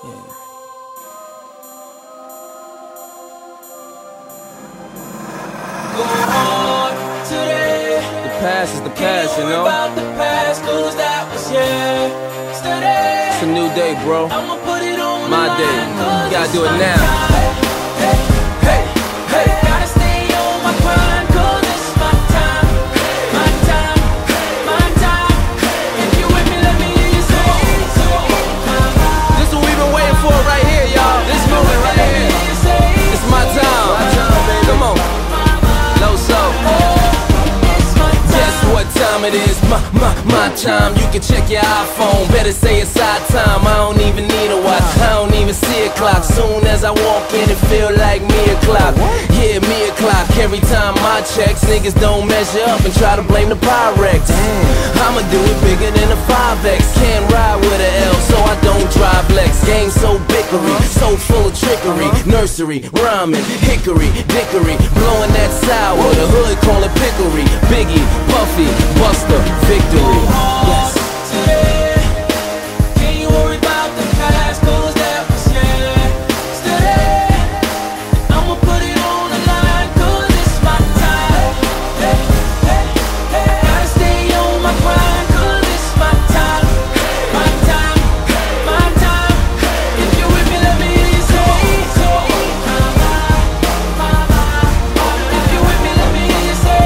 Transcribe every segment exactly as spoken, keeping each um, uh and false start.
Yeah. Go hard today. The past is the past, you know. About the past, cause that was yesterday. It's a new day, bro. I'ma put it on My the day. line, 'cause You gotta it's do it my now. time. Hey, hey, hey, gotta stay on my grind, 'cause it's my time. My time, my time. If you with me, let me hear you say, This is what we've been waiting for right here, y'all. This moment right here. It's my time. My time, baby. Come on. Low soul. Guess what time it is? My, my, my time. You can check your iPhone. Better say it's our time. I don't even need a watch. I don't even see a clock. Soon as I walk in, it feel like me o'clock. Yeah, me o'clock. Every time I checks, niggas don't measure up and try to blame the Pyrex. I'ma do it bigger than a five X. Can't ride with a L, so I don't drive Lex. Game so bickery, so full of trickery. Nursery, rhyming, hickory, dickory, blowing that sour. The hood call it pickery. Biggie, Puffy, Buster, victory. Yes. today. Can't you worry about the past, 'cause that was yesterday. I'ma put it on the line, 'cause it's my time. Hey, hey, hey. Gotta stay on my grind, 'cause it's my time. My time, my time. If you with me, let me hear you say, if you with me, let me hear you say,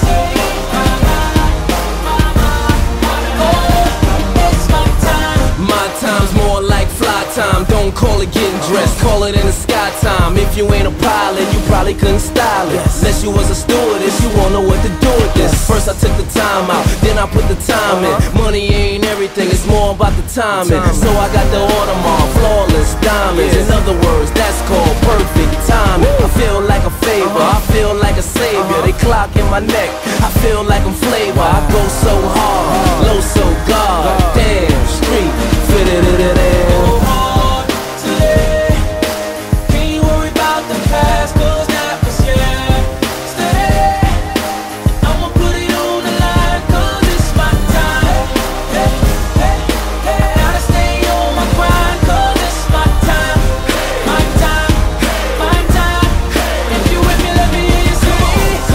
My time's more like fly time. Don't call it getting dressed, call it in the sky time. If you ain't a pilot, you probably couldn't style it. Unless you was a stewardess, you won't know what to do with this. First I took the time out, then I put the time in. Money ain't everything, it's more about the timing. So I got the Audemars, flawless diamonds. In other words, that's called perfect timing. I feel like a favor, I feel like a savior. They clock in my neck, I feel like I'm flavor. I go so hard, low so God. Damn, street, fit it in it in. go hard today. Can't you worry about the past, 'cause that was yesterday. I'ma put it on the line, 'cause it's my time. Hey, hey, hey. Gotta stay on my grind, 'cause it's my time. My time, my time. If you with me, let me hear you say, if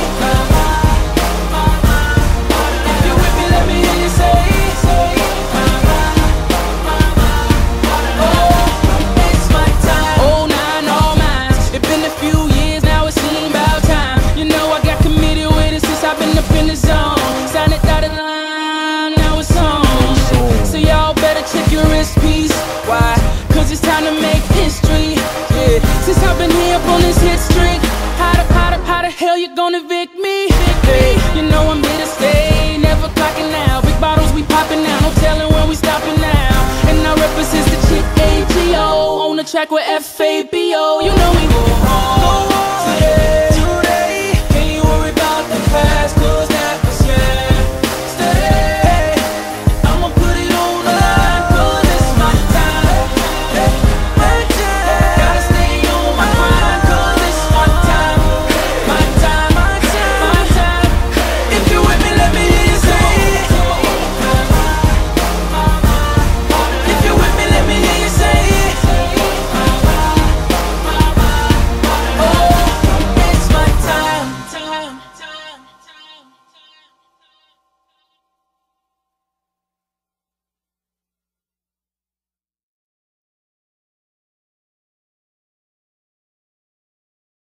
you with me, let me hear you say, it's my time. Oh, nine, all mine. It been a few years now, it seemed about time. You know I got committed with it since I've been up in the zone. Signed it dotted line, now it's on. So y'all better check your wrist piece. Why? 'Cause it's time to make history. Yeah, since I've been here up on this hit streak. How the, how the, how the hell you gonna evict me? Hey, you know I'm here to stay, never clocking out. Big bottles we popping now, no telling when we stopping now. And I represent the chick A G O on the track with F A B